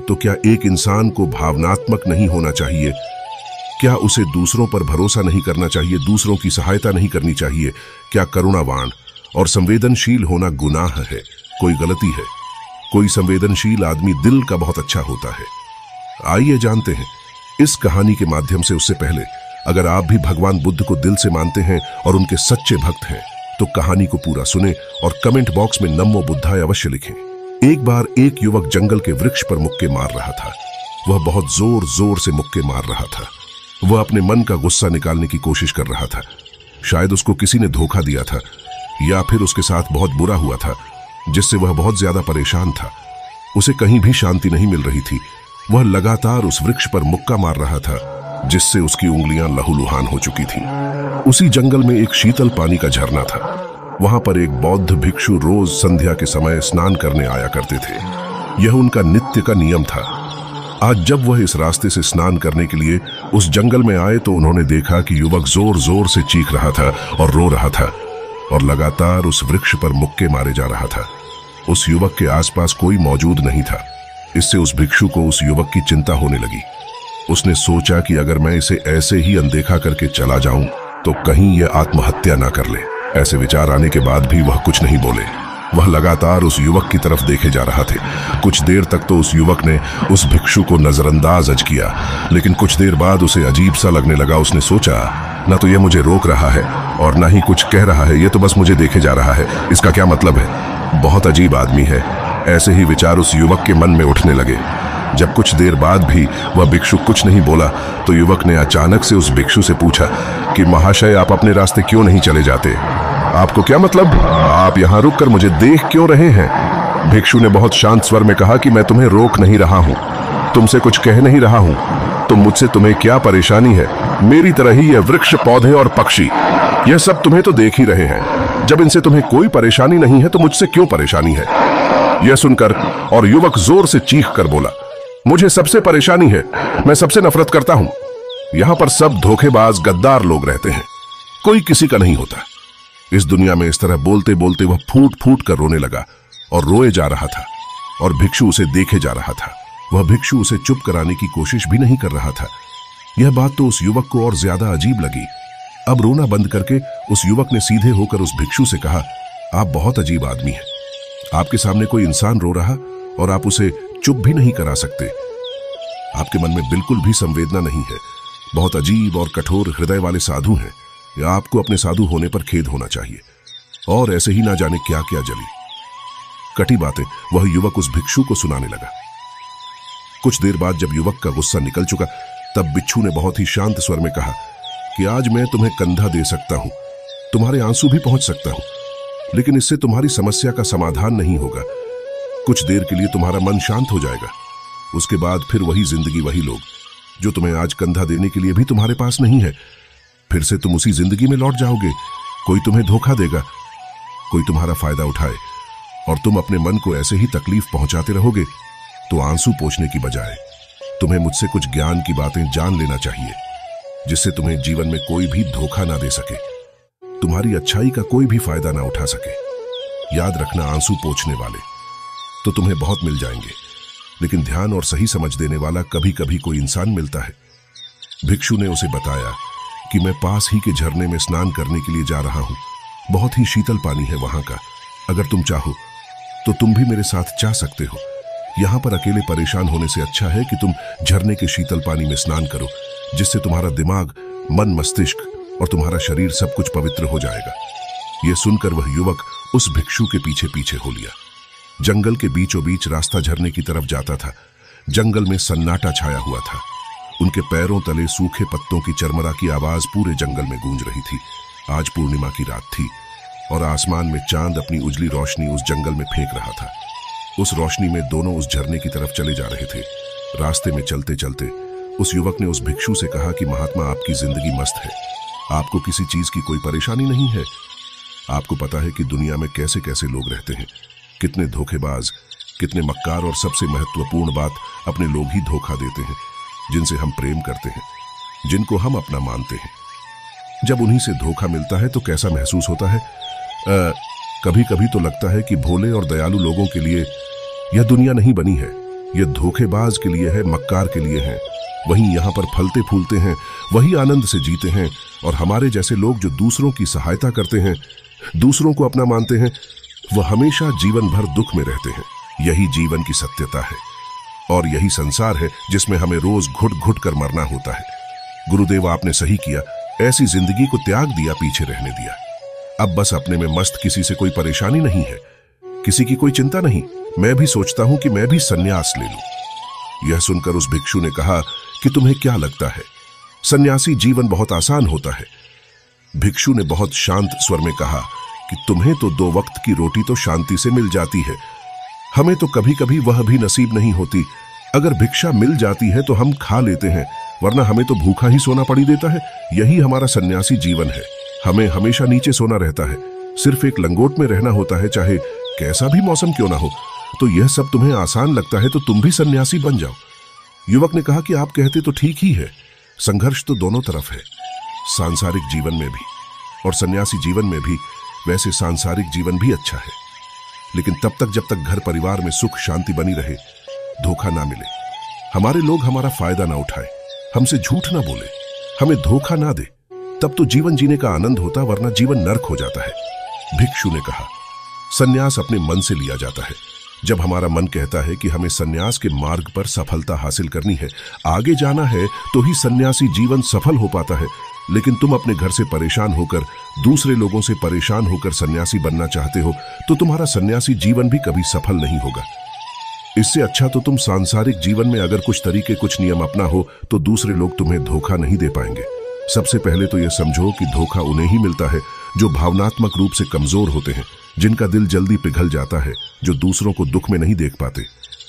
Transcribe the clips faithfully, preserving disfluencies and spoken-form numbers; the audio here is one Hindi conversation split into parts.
तो क्या एक इंसान को भावनात्मक नहीं होना चाहिए? क्या उसे दूसरों पर भरोसा नहीं करना चाहिए, दूसरों की सहायता नहीं करनी चाहिए? क्या करुणावान और संवेदनशील होना गुनाह है, कोई गलती है? कोई संवेदनशील आदमी दिल का बहुत अच्छा होता है। आइए जानते हैं इस कहानी के माध्यम से। उससे पहले अगर आप भी भगवान बुद्ध को दिल से मानते हैं और उनके सच्चे भक्त हैं तो कहानी को पूरा सुने और कमेंट बॉक्स में नमो बुद्धाय अवश्य लिखें। एक बार एक युवक जंगल के वृक्ष पर मुक्के मार रहा था। वह बहुत जोर जोर से मुक्के मार रहा था। वह अपने मन का गुस्सा निकालने की कोशिश कर रहा था। शायद उसको किसी ने धोखा दिया था या फिर उसके साथ बहुत बुरा हुआ था, जिससे वह बहुत ज्यादा परेशान था। उसे कहीं भी शांति नहीं मिल रही थी। वह लगातार उस वृक्ष पर मुक्का मार रहा था, जिससे उसकी उंगलियां लहूलुहान हो चुकी थीं। उसी जंगल में एक शीतल पानी का झरना था। वहां पर एक बौद्ध भिक्षु रोज संध्या के समय स्नान करने आया करते थे। यह उनका नित्य का नियम था। आज जब वह इस रास्ते से स्नान करने के लिए उस जंगल में आए तो उन्होंने देखा कि युवक जोर जोर से चीख रहा था और रो रहा था और लगातार उस वृक्ष पर मुक्के मारे जा रहा था। उस युवक के आसपास कोई मौजूद नहीं था। इससे उस भिक्षु को उस युवक की चिंता होने लगी। उसने सोचा कि अगर मैं इसे ऐसे ही अनदेखा करके चला जाऊं तो कहीं यह आत्महत्या ना कर ले। ऐसे विचार आने के बाद भी वह कुछ नहीं बोले। वह लगातार उस युवक की तरफ देखे जा रहा थे। कुछ देर तक तो उस युवक ने उस भिक्षु को नजरअंदाज अज किया, लेकिन कुछ देर बाद उसे अजीब सा लगने लगा। उसने सोचा, ना तो यह मुझे रोक रहा है और ना ही कुछ कह रहा है, यह तो बस मुझे देखे जा रहा है। इसका क्या मतलब है? बहुत अजीब आदमी है। ऐसे ही विचार उस युवक के मन में उठने लगे। जब कुछ देर बाद भी वह भिक्षु कुछ नहीं बोला तो युवक ने अचानक से उस भिक्षु से पूछा कि महाशय, आप अपने रास्ते क्यों नहीं चले जाते? आपको क्या मतलब? आप यहाँ रुककर मुझे देख क्यों रहे हैं? भिक्षु ने बहुत शांत स्वर में कहा कि मैं तुम्हें रोक नहीं रहा हूँ, तुमसे कुछ कह नहीं रहा हूँ, तो मुझसे तुम्हें क्या परेशानी है? मेरी तरह ही यह वृक्ष, पौधे और पक्षी, यह सब तुम्हें तो देख ही रहे हैं। जब इनसे तुम्हें कोई परेशानी नहीं है तो मुझसे क्यों परेशानी है? यह सुनकर और युवक जोर से चीख कर बोला, मुझे सबसे परेशानी है, मैं सबसे नफरत करता हूं। यहां पर सब धोखेबाज, गद्दार लोग रहते हैं, कोई किसी का नहीं होता। इस दुनिया में इस तरह बोलते बोलते वह फूट फूट कर रोने लगा और रोए जा रहा था और भिक्षु उसे देखे जा रहा था। वह भिक्षु उसे चुप कराने की कोशिश भी नहीं कर रहा था। यह बात तो उस युवक को और ज्यादा अजीब लगी। अब रोना बंद करके उस युवक ने सीधे होकर उस भिक्षु से कहा, आप बहुत अजीब आदमी हैं। आपके सामने कोई इंसान रो रहा और आप उसे चुप भी नहीं करा सकते। आपके मन में बिल्कुल भी संवेदना नहीं है। बहुत अजीब और कठोर हृदय वाले साधु हैं। या आपको अपने साधु होने पर खेद होना चाहिए। और ऐसे ही ना जाने क्या क्या जली कटी बातें वह युवक उस भिक्षु को सुनाने लगा। कुछ देर बाद जब युवक का गुस्सा निकल चुका तब भिक्षु ने बहुत ही शांत स्वर में कहा कि आज मैं तुम्हें कंधा दे सकता हूं, तुम्हारे आंसू भी पहुंच सकता हूं, लेकिन इससे तुम्हारी समस्या का समाधान नहीं होगा। कुछ देर के लिए तुम्हारा मन शांत हो जाएगा, उसके बाद फिर वही जिंदगी, वही लोग जो तुम्हें आज कंधा देने के लिए भी तुम्हारे पास नहीं है। फिर से तुम उसी जिंदगी में लौट जाओगे। कोई तुम्हें धोखा देगा, कोई तुम्हारा फायदा उठाए और तुम अपने मन को ऐसे ही तकलीफ पहुंचाते रहोगे। तो आंसू पोंछने की बजाय तुम्हें मुझसे कुछ ज्ञान की बातें जान लेना चाहिए, जिससे तुम्हें जीवन में कोई भी धोखा ना दे सके, तुम्हारी अच्छाई का कोई भी फायदा ना उठा सके। याद रखना, आंसू पोंछने वाले तो तुम्हें बहुत मिल जाएंगे, लेकिन ध्यान और सही समझ देने वाला कभी कभी कोई इंसान मिलता है। भिक्षु ने उसे बताया कि मैं पास ही के झरने में स्नान करने के लिए जा रहा हूं। बहुत ही शीतल पानी है वहां का। अगर तुम चाहो तो तुम भी मेरे साथ जा सकते हो। यहां पर अकेले परेशान होने से अच्छा है कि तुम झरने के शीतल पानी में स्नान करो, जिससे तुम्हारा दिमाग, मन, मस्तिष्क और तुम्हारा शरीर सब कुछ पवित्र हो जाएगा। यह सुनकर वह युवक उस भिक्षु के पीछे पीछे हो लिया। जंगल के बीचों बीच रास्ता झरने की तरफ जाता था। जंगल में सन्नाटा छाया हुआ था। उनके पैरों तले सूखे पत्तों की चरमरा की आवाज पूरे जंगल में गूंज रही थी। आज पूर्णिमा की रात थी और आसमान में चांद अपनी उजली रोशनी उस जंगल में फेंक रहा था। उस रोशनी में दोनों उस झरने की तरफ चले जा रहे थे। रास्ते में चलते चलते उस युवक ने उस भिक्षु से कहा कि महात्मा, आपकी जिंदगी मस्त है, आपको किसी चीज की कोई परेशानी नहीं है। आपको पता है कि दुनिया में कैसे कैसे लोग रहते हैं, कितने धोखेबाज, कितने मक्कार, और सबसे महत्वपूर्ण बात, अपने लोग ही धोखा देते हैं जिनसे हम प्रेम करते हैं, जिनको हम अपना मानते हैं। जब उन्हीं से धोखा मिलता है तो कैसा महसूस होता है? आ, कभी कभी तो लगता है कि भोले और दयालु लोगों के लिए यह दुनिया नहीं बनी है। ये धोखेबाज के लिए है, मक्कार के लिए है। वहीं यहाँ पर फलते फूलते हैं, वही आनंद से जीते हैं। और हमारे जैसे लोग जो दूसरों की सहायता करते हैं, दूसरों को अपना मानते हैं, वह हमेशा जीवन भर दुख में रहते हैं। यही जीवन की सत्यता है और यही संसार है जिसमें हमें रोज घुट घुट कर मरना होता है। गुरुदेव, आपने सही किया, ऐसी जिंदगी को त्याग दिया, पीछे रहने दिया। अब बस अपने में मस्त, किसी से कोई परेशानी नहीं है, किसी की कोई चिंता नहीं। मैं भी सोचता हूं कि मैं भी सन्यास ले लूं। यह सुनकर उस भिक्षु ने कहा कि तुम्हें क्या लगता है, सन्यासी जीवन बहुत आसान होता है? भिक्षु ने बहुत शांत स्वर में कहा कि तुम्हें तो दो वक्त की रोटी तो शांति से मिल जाती है, हमें तो कभी कभी वह भी नसीब नहीं होती। अगर भिक्षा मिल जाती है तो हम खा लेते हैं, वरना हमें तो भूखा ही सोना पड़ी देता है। यही हमारा सन्यासी जीवन है। हमें हमेशा नीचे सोना रहता है, सिर्फ एक लंगोट में रहना होता है, चाहे कैसा भी मौसम क्यों ना हो। तो यह सब तुम्हें आसान लगता है तो तुम भी सन्यासी बन जाओ। युवक ने कहा कि आप कहते तो ठीक ही है, संघर्ष तो दोनों तरफ है, सांसारिक जीवन में भी और सन्यासी जीवन में भी। वैसे सांसारिक जीवन भी अच्छा है, लेकिन तब तक जब तक घर परिवार में सुख शांति बनी रहे, धोखा ना मिले, हमारे लोग हमारा फायदा ना उठाए, हमसे झूठ ना बोले, हमें धोखा ना दे, तब तो जीवन जीने का आनंद होता, वरना जीवन नर्क हो जाता है। भिक्षु ने कहा, सन्यास अपने मन से लिया जाता है। जब हमारा मन कहता है कि हमें सन्यास के मार्ग पर सफलता हासिल करनी है, आगे जाना है, तो ही सन्यासी जीवन सफल हो पाता है। लेकिन तुम अपने घर से परेशान होकर, दूसरे लोगों से परेशान होकर सन्यासी बनना चाहते हो, तो तुम्हारा सन्यासी जीवन भी कभी सफल नहीं होगा। इससे अच्छा तो तुम सांसारिक जीवन में अगर कुछ तरीके, कुछ नियम अपना हो, तो दूसरे लोग तुम्हें धोखा नहीं दे पाएंगे। सबसे पहले तो यह समझो कि धोखा उन्हें ही मिलता है जो भावनात्मक रूप से कमजोर होते हैं, जिनका दिल जल्दी पिघल जाता है, जो दूसरों को दुख में नहीं देख पाते।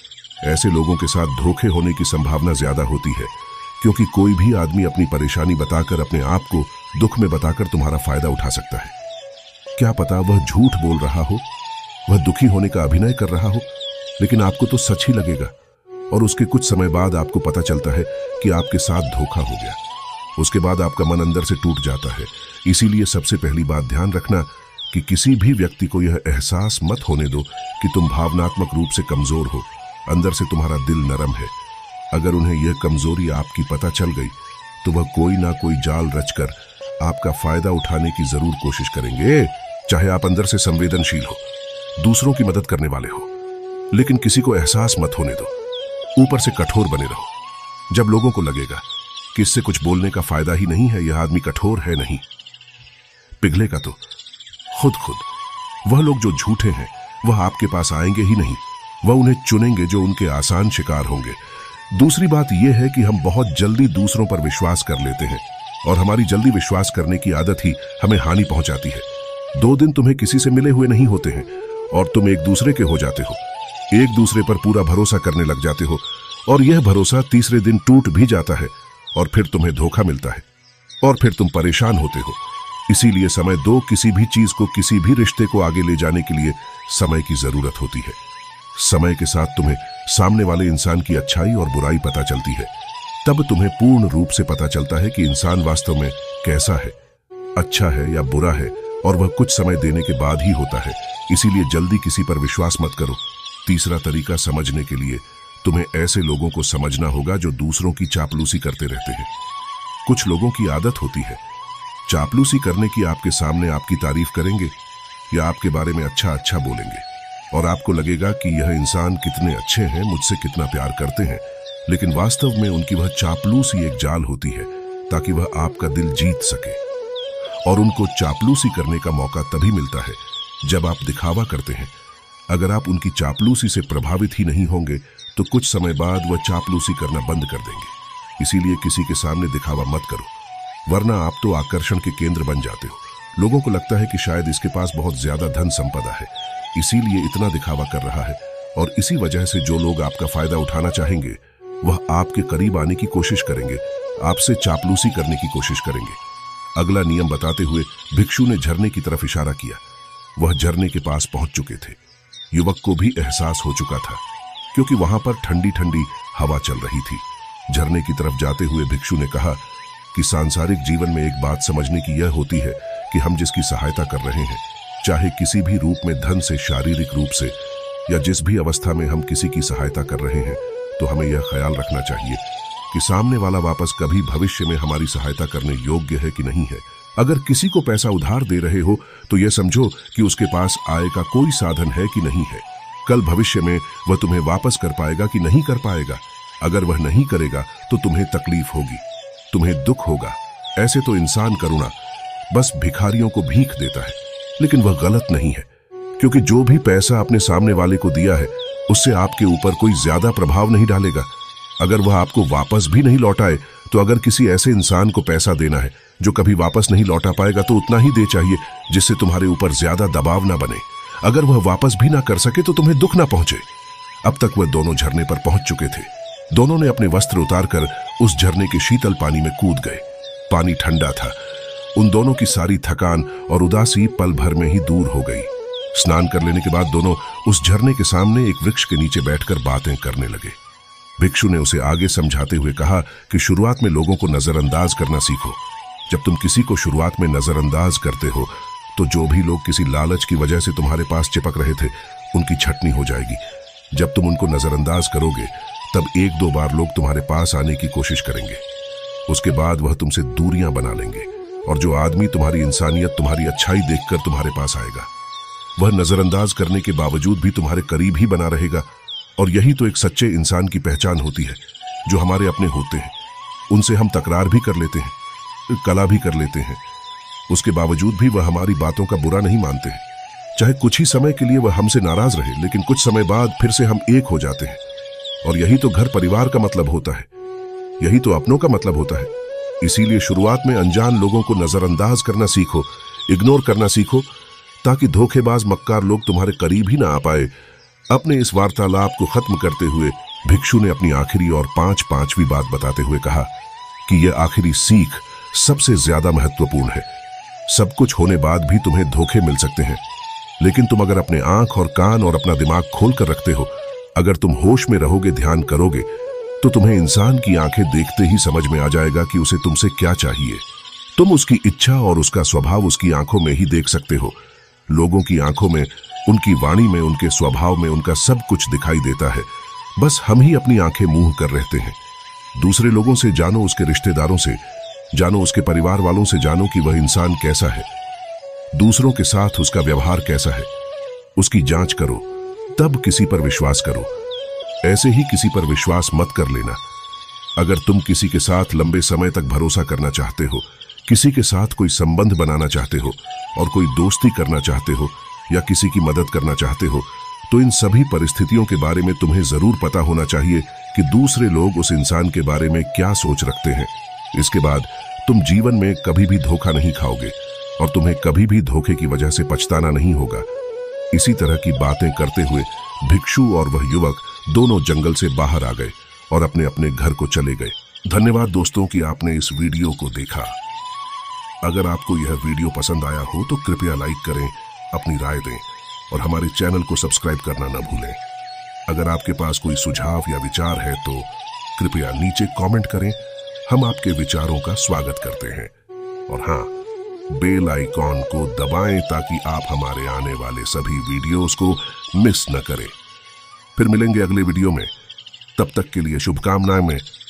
ऐसे लोगों के साथ धोखे होने की संभावना ज्यादा होती है, क्योंकि कोई भी आदमी अपनी परेशानी बताकर, अपने आप को दुख में बताकर तुम्हारा फायदा उठा सकता है। क्या पता वह झूठ बोल रहा हो, वह दुखी होने का अभिनय कर रहा हो, लेकिन आपको तो सच ही लगेगा। और उसके कुछ समय बाद आपको पता चलता है कि आपके साथ धोखा हो गया। उसके बाद आपका मन अंदर से टूट जाता है। इसीलिए सबसे पहली बात ध्यान रखना कि किसी भी व्यक्ति को यह एहसास मत होने दो कि तुम भावनात्मक रूप से कमजोर हो, अंदर से तुम्हारा दिल नरम है। अगर उन्हें यह कमजोरी आपकी पता चल गई, तो वह कोई ना कोई जाल रचकर आपका फायदा उठाने की जरूर कोशिश करेंगे। चाहे आप अंदर से संवेदनशील हो, दूसरों की मदद करने वाले हो, लेकिन किसी को एहसास मत होने दो। ऊपर से कठोर बने रहो। जब लोगों को लगेगा कि इससे कुछ बोलने का फायदा ही नहीं है, यह आदमी कठोर है, नहीं पिघलेगा तो खुद खुद। वह लोग जो झूठे हैं, वह आपके पास आएंगे ही नहीं, वह उन्हें चुनेंगे जो उनके आसान शिकार होंगे। दूसरी बात यह है कि हम बहुत जल्दी दूसरों पर विश्वास कर लेते हैं, और हमारी जल्दी विश्वास करने की आदत ही हमें हानि पहुंचाती है। दो दिन तुम्हें किसी से मिले हुए नहीं होते हैं और तुम एक दूसरे के हो जाते हो, एक दूसरे पर पूरा भरोसा करने लग जाते हो, और यह भरोसा तीसरे दिन टूट भी जाता है, और फिर तुम्हें धोखा मिलता है, और फिर तुम परेशान होते हो। इसीलिए समय दो। किसी भी चीज को, किसी भी रिश्ते को आगे ले जाने के लिए समय की जरूरत होती है। समय के साथ तुम्हें सामने वाले इंसान की अच्छाई और बुराई पता चलती है। तब तुम्हें पूर्ण रूप से पता चलता है कि इंसान वास्तव में कैसा है, अच्छा है या बुरा है, और वह कुछ समय देने के बाद ही होता है। इसीलिए जल्दी किसी पर विश्वास मत करो। तीसरा तरीका समझने के लिए तुम्हें ऐसे लोगों को समझना होगा जो दूसरों की चापलूसी करते रहते हैं। कुछ लोगों की आदत होती है चापलूसी करने की। आपके सामने आपकी तारीफ करेंगे या आपके बारे में अच्छा अच्छा बोलेंगे, और आपको लगेगा कि यह इंसान कितने अच्छे हैं, मुझसे कितना प्यार करते हैं, लेकिन वास्तव में उनकी वह चापलूसी एक जाल होती है ताकि वह आपका दिल जीत सके। और उनको चापलूसी करने का मौका तभी मिलता है जब आप दिखावा करते हैं। अगर आप उनकी चापलूसी से प्रभावित ही नहीं होंगे तो कुछ समय बाद वह चापलूसी करना बंद कर देंगे। इसीलिए किसी के सामने दिखावा मत करो, वरना आप तो आकर्षण के केंद्र बन जाते हो। लोगों को लगता है कि शायद इसके पास बहुत ज्यादा धन संपदा है, इसीलिए इतना दिखावा कर रहा है, और इसी वजह से जो लोग आपका फायदा उठाना चाहेंगे वह आपके करीब आने की कोशिश करेंगे, आपसे चापलूसी करने की कोशिश करेंगे। अगला नियम बताते हुए भिक्षु ने झरने की तरफ इशारा किया। वह झरने के पास पहुंच चुके थे। युवक को भी एहसास हो चुका था, क्योंकि वहां पर ठंडी ठंडी हवा चल रही थी। झरने की तरफ जाते हुए भिक्षु ने कहा कि सांसारिक जीवन में एक बात समझने की यह होती है कि हम जिसकी सहायता कर रहे हैं, चाहे किसी भी रूप में, धन से, शारीरिक रूप से, या जिस भी अवस्था में हम किसी की सहायता कर रहे हैं, तो हमें यह ख्याल रखना चाहिए कि सामने वाला वापस कभी भविष्य में हमारी सहायता करने योग्य है कि नहीं है। अगर किसी को पैसा उधार दे रहे हो तो यह समझो कि उसके पास आय का कोई साधन है कि नहीं है। कल भविष्य में वह तुम्हें वापस कर पाएगा कि नहीं कर पाएगा। अगर वह नहीं करेगा तो तुम्हें तकलीफ होगी, तुम्हें दुख होगा। ऐसे तो इंसान करुणा बस भिखारियों को भीख देता है, लेकिन वह गलत नहीं है, क्योंकि जो भी पैसा अपने सामने वाले को दिया है उससे आपके ऊपर कोई ज्यादा प्रभाव नहीं डालेगा। अगर वह आपको वापस भी नहीं लौटाए तो अगर किसी ऐसे इंसान को पैसा देना है जो कभी वापस नहीं लौटा पाएगा तो उतना ही दे चाहिए जिससे तुम्हारे ऊपर ज्यादा दबाव ना बने। अगर वह वापस भी ना कर सके तो तुम्हें दुख ना पहुंचे। अब तक वह दोनों झरने पर पहुंच चुके थे। दोनों ने अपने वस्त्र उतारकर उस झरने के शीतल पानी में कूद गए। पानी ठंडा था। उन दोनों की सारी थकान और उदासी पल भर में ही दूर हो गई। स्नान कर लेने के बाद दोनों उस झरने के सामने एक वृक्ष के नीचे बैठकर बातें करने लगे। भिक्षु ने उसे आगे समझाते हुए कहा कि शुरुआत में लोगों को नजरअंदाज करना सीखो। जब तुम किसी को शुरुआत में नजरअंदाज करते हो तो जो भी लोग किसी लालच की वजह से तुम्हारे पास चिपक रहे थे उनकी छटनी हो जाएगी। जब तुम उनको नजरअंदाज करोगे तब एक दो बार लोग तुम्हारे पास आने की कोशिश करेंगे। उसके बाद वह तुमसे दूरियां बना लेंगे और जो आदमी तुम्हारी इंसानियत, तुम्हारी अच्छाई देखकर तुम्हारे पास आएगा, वह नजरअंदाज करने के बावजूद भी तुम्हारे करीब ही बना रहेगा। और यही तो एक सच्चे इंसान की पहचान होती है, जो हमारे अपने होते हैं। उनसे हम तकरार भी कर लेते हैं, कला भी कर लेते हैं, उसके बावजूद भी वह हमारी बातों का बुरा नहीं मानते हैं। चाहे कुछ ही समय के लिए वह हमसे नाराज रहे, लेकिन कुछ समय बाद फिर से हम एक हो जाते हैं। और यही तो घर परिवार का मतलब होता है, यही तो अपनों का मतलब होता है। इसीलिए शुरुआत में अनजान लोगों को नजरअंदाज करना सीखो, इग्नोर करना सीखो, ताकि धोखेबाज मक्कार लोग तुम्हारे करीब ही ना आ पाए। अपने इस वार्तालाप को खत्म करते हुए भिक्षु ने अपनी आखिरी और पांच पांचवी बात बताते हुए कहा कि यह आखिरी सीख सबसे ज्यादा महत्वपूर्ण है। सब कुछ होने बाद भी तुम्हें धोखे मिल सकते हैं, लेकिन तुम अगर अपने आंख और कान और अपना दिमाग खोल कर रखते हो, अगर तुम होश में रहोगे, ध्यान करोगे, तो तुम्हें इंसान की आंखें देखते ही समझ में आ जाएगा कि उसे तुमसे क्या चाहिए। तुम उसकी इच्छा और उसका स्वभाव उसकी आंखों में ही देख सकते हो। लोगों की आंखों में, उनकी वाणी में, उनके स्वभाव में उनका सब कुछ दिखाई देता है। बस हम ही अपनी आंखें मूंह कर रहते हैं। दूसरे लोगों से जानो, उसके रिश्तेदारों से जानो, उसके परिवार वालों से जानो कि वह इंसान कैसा है, दूसरों के साथ उसका व्यवहार कैसा है। उसकी जांच करो, तब किसी पर विश्वास करो। ऐसे ही किसी पर विश्वास मत कर लेना। अगर तुम किसी के साथ लंबे समय तक भरोसा करना चाहते हो, किसी के साथ कोई संबंध बनाना चाहते हो और कोई दोस्ती करना चाहते हो या किसी की मदद करना चाहते हो, तो इन सभी परिस्थितियों के बारे में तुम्हें जरूर पता होना चाहिए कि दूसरे लोग उस इंसान के बारे में क्या सोच रखते हैं। इसके बाद तुम जीवन में कभी भी धोखा नहीं खाओगे और तुम्हें कभी भी धोखे की वजह से पछताना नहीं होगा। इसी तरह की बातें करते हुए भिक्षु और वह युवक दोनों जंगल से बाहर आ गए और अपने अपने घर को चले गए। धन्यवाद दोस्तों कि आपने इस वीडियो को देखा। अगर आपको यह वीडियो पसंद आया हो तो कृपया लाइक करें, अपनी राय दें और हमारे चैनल को सब्सक्राइब करना न भूलें। अगर आपके पास कोई सुझाव या विचार है तो कृपया नीचे कमेंट करें, हम आपके विचारों का स्वागत करते हैं। और हाँ, बेल आइकॉन को दबाएं ताकि आप हमारे आने वाले सभी वीडियोस को मिस न करें। फिर मिलेंगे अगले वीडियो में, तब तक के लिए शुभकामनाएं। में